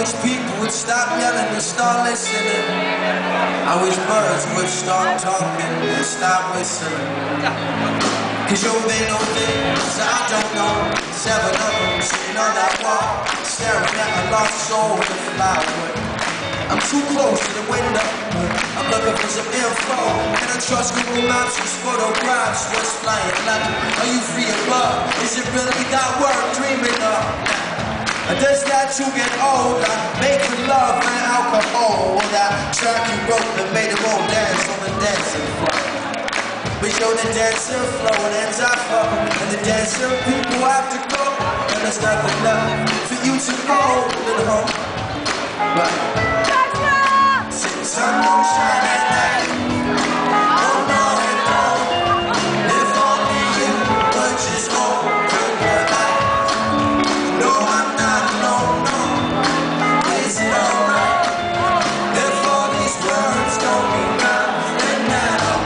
wish people would stop yelling and start listening. I wish birds would start talking and stop whistling. Cause yo, they know things I don't know. 7 of them sitting on that wall, staring at a lost soul with a flower. I'm too close to the window, I'm looking for some info. Can I trust Google Maps? These photographs, what's flying left? Are you free of love? Is it really that worth dreaming of? Does that you get old? Making love and alcohol. Well, that track you wrote that made them all dance on the dancing floor. We show the dancing floor and ends up up, and the dancing people have to go. And there's nothing left for you to go at home. Right. Sitting sun don't shine at night. Oh no, and no. If only you would just open your eyes. No, I'm not alone, no. Is it alright if all these words don't mean nothing at all?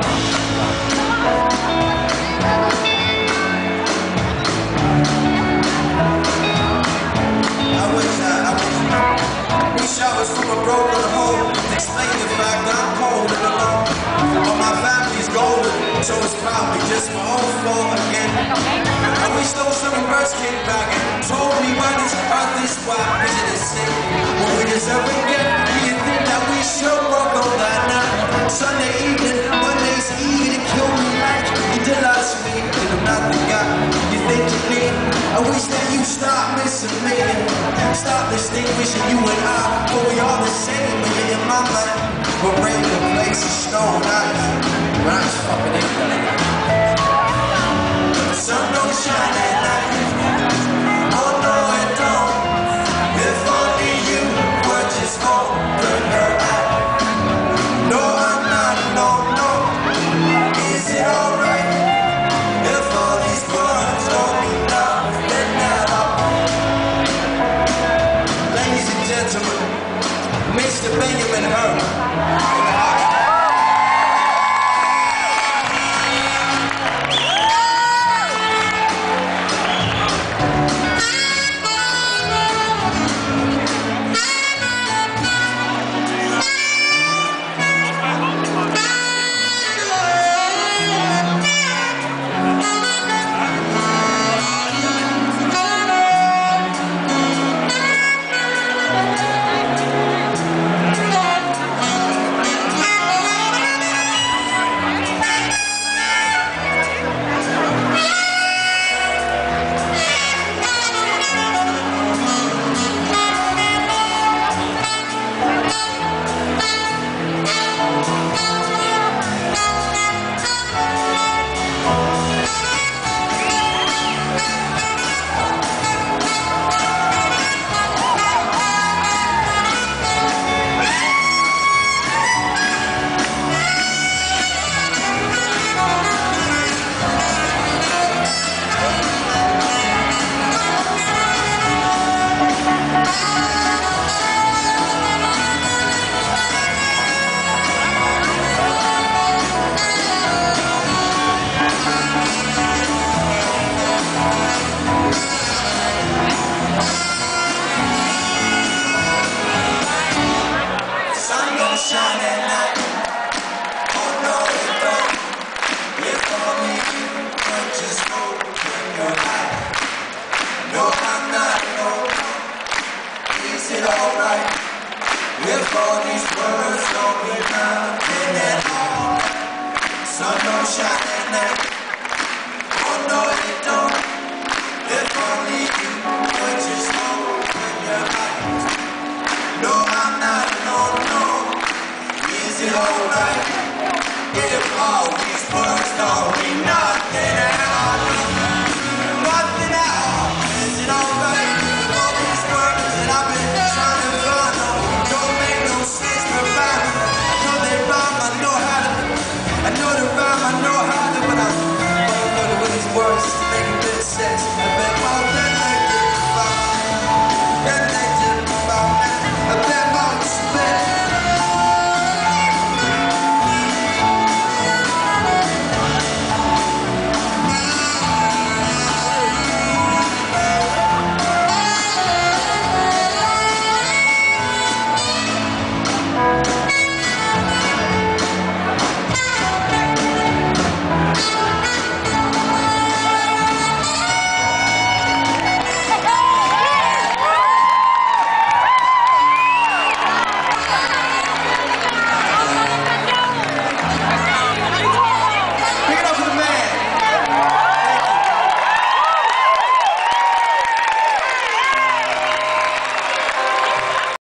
I was from a broken home. Explain the fact that I'm cold and alone. But my family's golden, so it's probably just my own fault again. I wish those summers came back and told me why this earth is wide. Is it a sin? What we deserve again? Do you think that we should work on that night? Sunday evening, Monday's evening, kill me like you Deluxe me. And I'm not the guy you think you need. I wish that you stop missing me. Stop distinguishing you and I. But we all the same, but you're in my mind. We're rain, the place is snow, and I just fucking ain't